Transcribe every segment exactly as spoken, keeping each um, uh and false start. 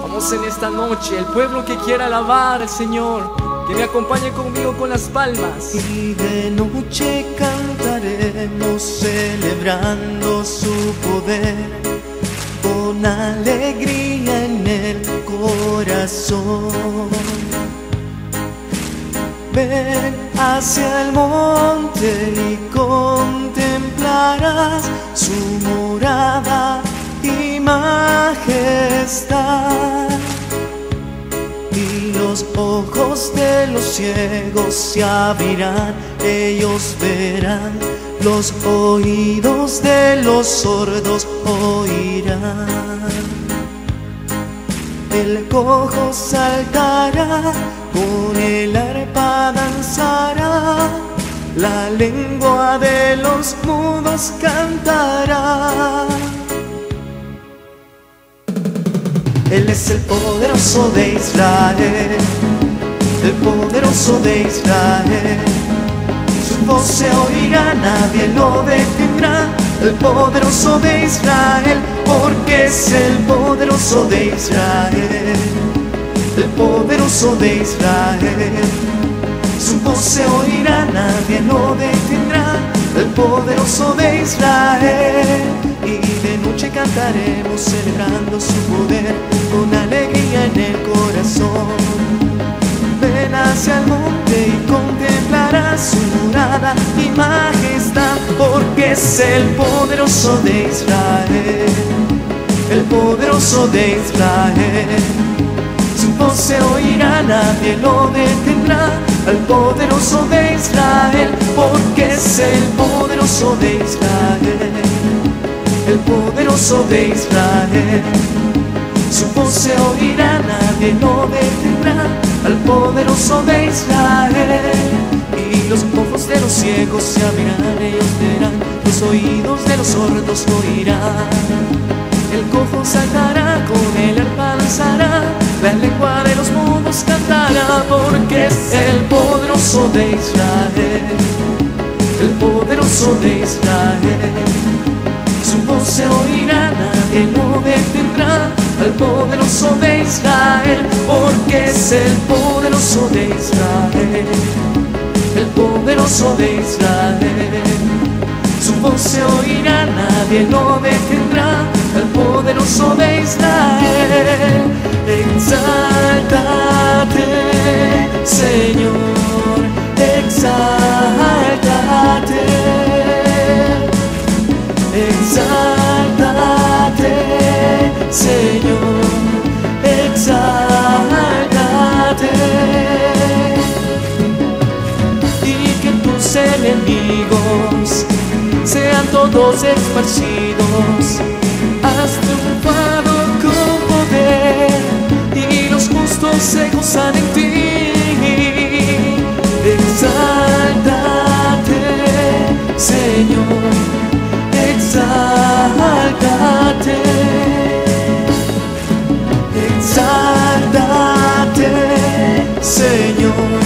Vamos en esta noche, el pueblo que quiera alabar al Señor, que me acompañe conmigo con las palmas. Y de noche cantaremos celebrando su poder, con alegría en el corazón. Ven hacia el monte y contemplarás su morada y majestad. Y los ojos de los ciegos se abrirán, ellos verán, los oídos de los sordos oirán. El cojo saltará, con el arpa danzará, la lengua de los mudos cantará. Él es el poderoso de Israel, el poderoso de Israel. Su voz se oirá, nadie lo detendrá. El poderoso de Israel, porque es el poderoso de Israel. El poderoso de Israel. Su voz se oirá, nadie lo detendrá. El poderoso de Israel. Y de noche cantaremos celebrando su poder, con alegría en el corazón. Ven hacia el monte y contemplarás su morada y majestad, porque es el poderoso de Israel, el poderoso de Israel. Su voz se oirá, nadie lo detendrá. El poderoso de Israel, porque es el poderoso de Israel, el poderoso de Israel. Su voz se oirá, nadie lo detendrá. Al poderoso de Israel. Y los ojos de los ciegos se abrirán, ellos verán, los oídos de los sordos oirán. El cojo saltará, con el arpa danzará, la lengua de los mudos cantará, porque es el poderoso de Israel, el poderoso de Israel. Su voz se oirá, nadie lo detendrá. Al poderoso de Israel, porque es el poderoso de Israel, el poderoso de Israel. Su voz se oirá, nadie lo detendrá. Al poderoso de Israel. Exáltate, Señor, exáltate. Exáltate, Señor, exáltate. Y que tus enemigos sean todos esparcidos. Has triunfado con poder y los justos se gozan en ti. Exáltate, Señor, exáltate. Exáltate, Señor,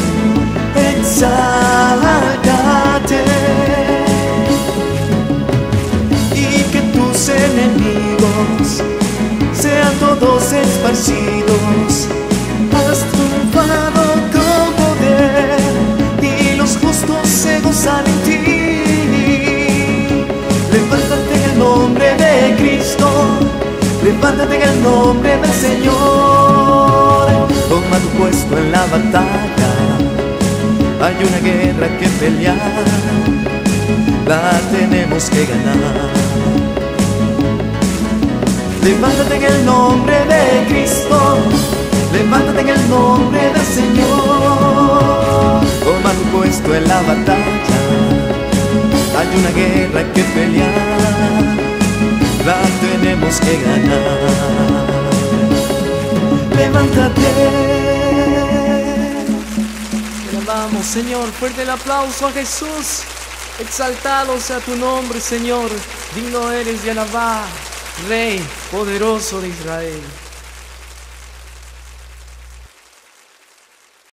exáltate. Y que tus enemigos sean todos esparcidos. Has triunfado con poder y los justos se gozan en ti. Levántate en el nombre de Cristo, levántate en el nombre del Señor. Toma tu puesto en la batalla, hay una guerra que pelear, la tenemos que ganar. Levántate en el nombre de Cristo, levántate en el nombre del Señor. Toma tu puesto en la batalla, hay una guerra que pelear, la tenemos que ganar. Levántate. Te alabamos, Señor. Fuerte el aplauso a Jesús. Exaltado sea tu nombre, Señor. Digno eres de alabar, Rey poderoso de Israel.